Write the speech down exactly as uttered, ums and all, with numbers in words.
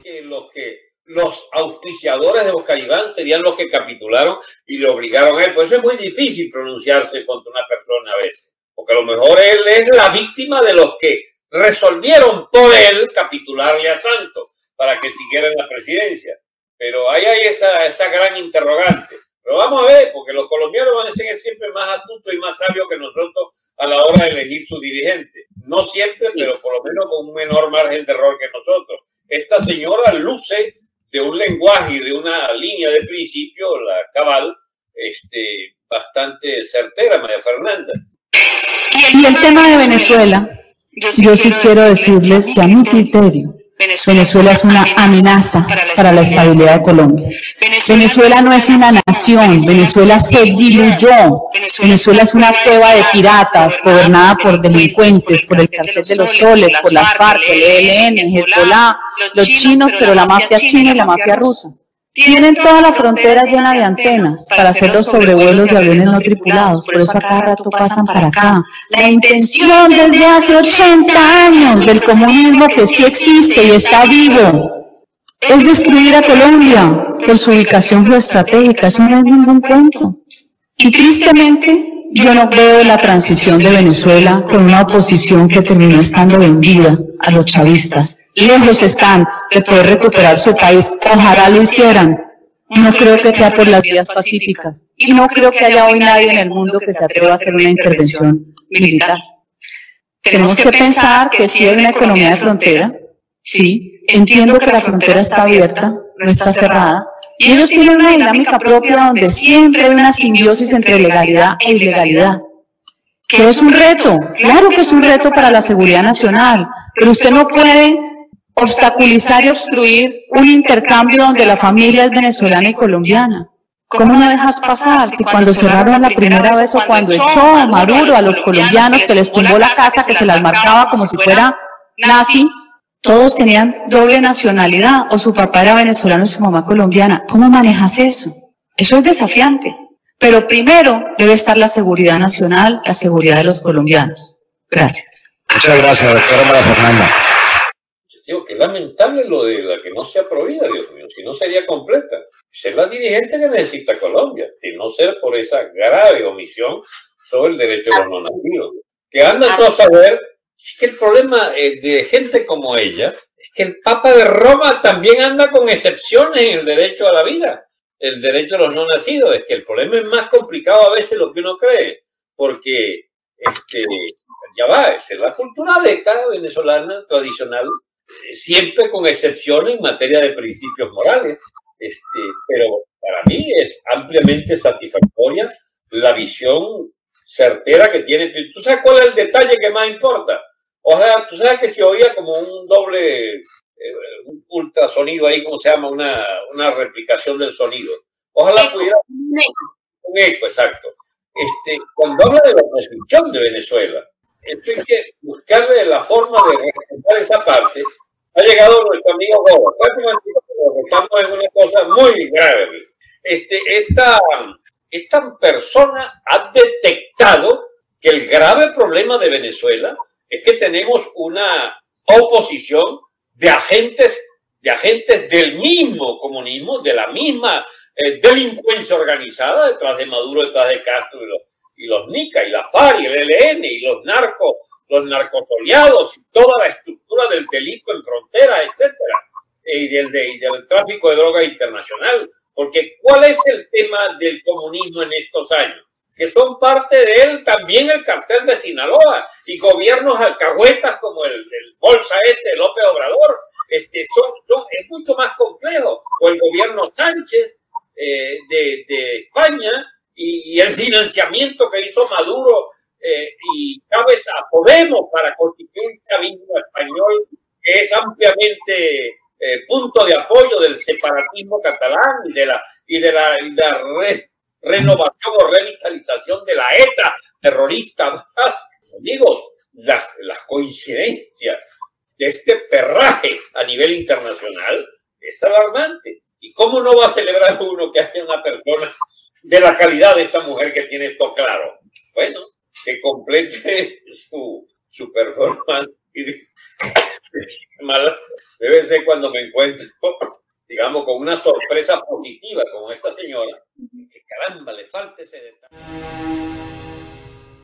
que los que los auspiciadores de Oscar Iván serían los que capitularon y le obligaron a él. Por eso es muy difícil pronunciarse contra una persona a veces, porque a lo mejor él es la víctima de los que resolvieron por él capitularle a Santos para que siguiera en la presidencia. Pero ahí hay esa, esa gran interrogante. Pero vamos a ver, porque los colombianos van a ser siempre más astutos y más sabios que nosotros a la hora de elegir su dirigente. No siempre, sí, pero por lo menos con un menor margen de error que nosotros. Esta señora luce de un lenguaje y de una línea de principio, la cabal, este, bastante certera, María Fernanda. Y el tema de Venezuela, yo sí quiero decirles que a mi criterio, Venezuela es una amenaza para la estabilidad de Colombia. Venezuela no es una nación, Venezuela se diluyó. Venezuela es una cueva de piratas gobernada por delincuentes, por el cartel de los soles, por la FARC, el E L N, Hezbollah, los chinos, pero la mafia china y la mafia rusa. Tienen toda la frontera llena de antenas para hacer los sobrevuelos de aviones no tripulados, por eso a cada rato pasan para acá. La intención desde hace ochenta años del comunismo, que sí existe y está vivo, es destruir a Colombia por su ubicación geoestratégica. Eso no es ningún cuento. Y tristemente, yo no veo la transición de Venezuela con una oposición que terminó estando vendida a los chavistas. Lejos están de poder recuperar su país. Ojalá lo hicieran. No creo que sea por las vías pacíficas. Y no creo que haya hoy nadie en el mundo que se atreva a hacer una intervención militar. Tenemos que pensar que sí hay una economía de frontera. Sí, entiendo que la frontera está abierta, no está cerrada. Y ellos tienen una dinámica propia donde siempre hay una simbiosis entre legalidad e ilegalidad. ¿Qué es un reto? Claro que es un reto para la seguridad nacional, pero usted no puede obstaculizar y obstruir un intercambio donde la familia es venezolana y colombiana. ¿Cómo no dejas pasar si cuando cerraron la primera vez o cuando echó a Maduro a los colombianos, que les tumbó la casa, que se las marcaba como si fuera nazi, todos tenían doble nacionalidad, o su papá era venezolano y su mamá colombiana? ¿Cómo manejas eso? Eso es desafiante. Pero primero debe estar la seguridad nacional, la seguridad de los colombianos. Gracias. Muchas gracias, doctora María Fernanda. Digo, que lamentable lo de la que no sea provida, Dios mío, si no sería completa. Ser la dirigente que necesita Colombia, de no ser por esa grave omisión sobre el derecho de los no nacidos. Que andan todos a saber. Es que el problema de gente como ella es que el Papa de Roma también anda con excepciones en el derecho a la vida, el derecho a los no nacidos. Es que el problema es más complicado a veces de lo que uno cree, porque este, ya va, es la cultura década venezolana tradicional, siempre con excepciones en materia de principios morales, este, pero para mí es ampliamente satisfactoria la visión certera que tiene. ¿Tú sabes cuál es el detalle que más importa? O sea, tú sabes que se oía como un doble, eh, un ultrasonido ahí, ¿cómo se llama? Una, una replicación del sonido. Ojalá eco. pudiera... Un eco, exacto. Este, cuando habla de la construcción de Venezuela, esto hay que buscarle la forma de respetar esa parte. Ha llegado nuestro amigo Gómez. Estamos en una cosa muy grave. Este, esta, esta persona ha detectado que el grave problema de Venezuela es que tenemos una oposición de agentes, de agentes del mismo comunismo, de la misma eh, delincuencia organizada, detrás de Maduro, detrás de Castro y los, y los Nica, y la FARC, y el E L N, y los narcos, los narcosoleados, y toda la estructura del delito en fronteras, etcétera, y del, de, y del tráfico de drogas internacional. Porque ¿cuál es el tema del comunismo en estos años? Que son parte de él también el cartel de Sinaloa y gobiernos alcahuetas como el, el Bolsa este de López Obrador. Este, son, son, es mucho más complejo. O el gobierno Sánchez eh, de, de España y, y el financiamiento que hizo Maduro eh, y Chávez a Podemos para constituir un chavismo español que es ampliamente eh, punto de apoyo del separatismo catalán y de la, y de la, y de la red renovación o revitalización de la ETA terrorista vasca. Amigos, las, las coincidencias de este perraje a nivel internacional es alarmante. ¿Y cómo no va a celebrar uno que haya una persona de la calidad de esta mujer que tiene esto claro? Bueno, que complete su, su performance Y debe ser cuando me encuentro, digamos, con una sorpresa positiva como esta señora, que caramba, le falta ese detalle.